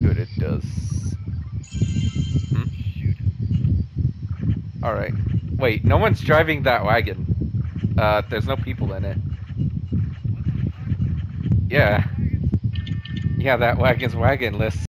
good it does. Hmm? Alright. Wait, no one's driving that wagon. There's no people in it. Yeah. Yeah, that wagon's wagonless.